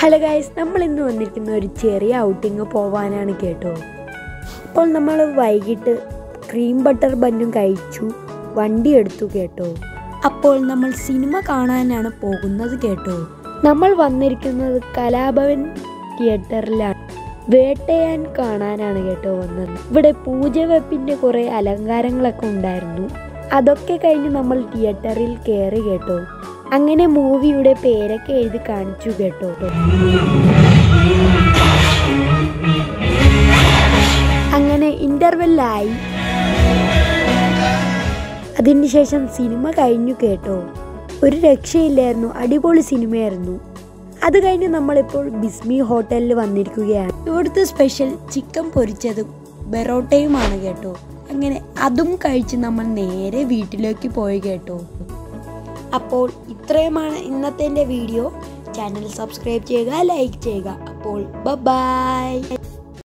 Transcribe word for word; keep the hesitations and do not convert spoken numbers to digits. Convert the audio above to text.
Hello guys, നമ്മൾ ഇന്ന് വന്നിരിക്കുന്ന ഒരു ചെറിയ ഔട്ടിങ് പോവാനാണ് കേട്ടോ. അപ്പോൾ നമ്മൾ വൈകിട്ട് ക്രീം ബട്ടർ ബന്നും കഴിച്ചു, വണ്ടി എടുത്തു കേട്ടോ. അപ്പോൾ നമ്മൾ സിനിമ കാണാനാണ് പോകുന്നത് കേട്ടോ. നമ്മൾ വന്നിരിക്കുന്നത് കലാഭവൻ തിയേറ്ററിലാണ്. വേട്ടയാൻ കാണാനാണ് കേട്ടോ വന്നത്. ഇവിടെ പൂജവെപ്പിൻ്റെ കുറേ അലങ്കാരങ്ങളൊക്കെ ഉണ്ടായിരുന്നു. അതൊക്കെ കഴിഞ്ഞ് നമ്മൾ തിയേറ്ററിൽ കയറി കേട്ടോ. അങ്ങനെ മൂവിയുടെ പേരൊക്കെ എഴുതി കാണിച്ചു കേട്ടോ. അങ്ങനെ ഇൻ്റർവെല്ലായി. അതിനുശേഷം സിനിമ കഴിഞ്ഞു കേട്ടോ. ഒരു രക്ഷയില്ലായിരുന്നു, അടിപൊളി സിനിമയായിരുന്നു. അത് കഴിഞ്ഞ് നമ്മളിപ്പോൾ ബിസ്മി ഹോട്ടലിൽ വന്നിരിക്കുകയാണ്. ഇവിടുത്തെ സ്പെഷ്യൽ ചിക്കൻ പൊരിച്ചതും ബെറോട്ടയുമാണ് കേട്ടോ. അങ്ങനെ അതും കഴിച്ച് നമ്മൾ നേരെ വീട്ടിലേക്ക് പോയി കേട്ടോ. അപ്പോൾ ഇത്രയുമാണ് ഇന്നത്തെ എൻ്റെ വീഡിയോ. ചാനൽ സബ്സ്ക്രൈബ് ചെയ്യുക, ലൈക്ക് ചെയ്യുക. അപ്പോൾ ബൈ.